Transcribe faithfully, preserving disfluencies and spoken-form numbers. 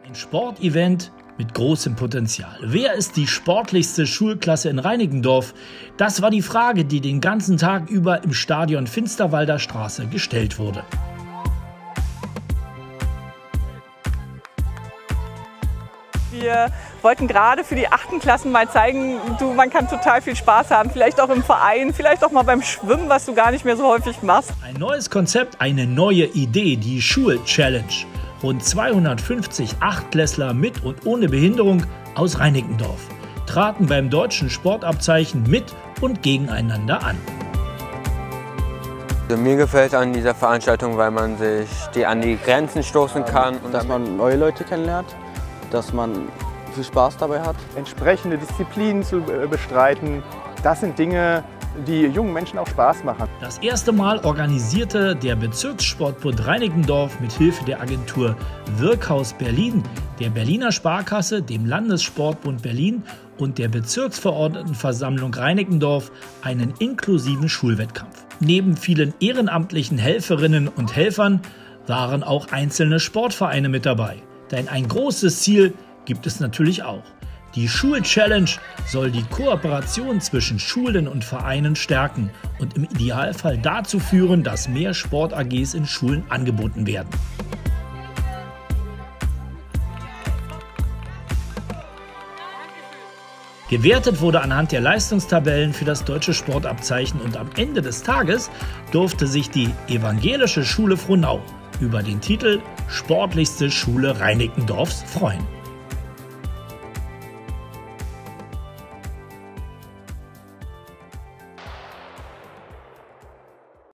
Ein Sportevent mit großem Potenzial. Wer ist die sportlichste Schulklasse in Reinickendorf? Das war die Frage, die den ganzen Tag über im Stadion Finsterwalder Straße gestellt wurde. Wir wollten gerade für die achten Klassen mal zeigen, du, man kann total viel Spaß haben, vielleicht auch im Verein, vielleicht auch mal beim Schwimmen, was du gar nicht mehr so häufig machst. Ein neues Konzept, eine neue Idee, die Schul-Challenge. Rund zweihundertfünfzig Achtklässler mit und ohne Behinderung aus Reinickendorf traten beim deutschen Sportabzeichen mit und gegeneinander an. Also mir gefällt an dieser Veranstaltung, weil man sich die an die Grenzen stoßen kann. Und dass man neue Leute kennenlernt, dass man viel Spaß dabei hat. Entsprechende Disziplinen zu bestreiten, das sind Dinge, die jungen Menschen auch Spaß machen. Das erste Mal organisierte der Bezirkssportbund Reinickendorf mit Hilfe der Agentur Wirkhaus Berlin, der Berliner Sparkasse, dem Landessportbund Berlin und der Bezirksverordnetenversammlung Reinickendorf einen inklusiven Schulwettkampf. Neben vielen ehrenamtlichen Helferinnen und Helfern waren auch einzelne Sportvereine mit dabei. Denn ein großes Ziel gibt es natürlich auch. Die Schul-Challenge soll die Kooperation zwischen Schulen und Vereinen stärken und im Idealfall dazu führen, dass mehr Sport-A Gs in Schulen angeboten werden. Gewertet wurde anhand der Leistungstabellen für das deutsche Sportabzeichen und am Ende des Tages durfte sich die Evangelische Schule Frohnau über den Titel Sportlichste Schule Reinickendorfs freuen.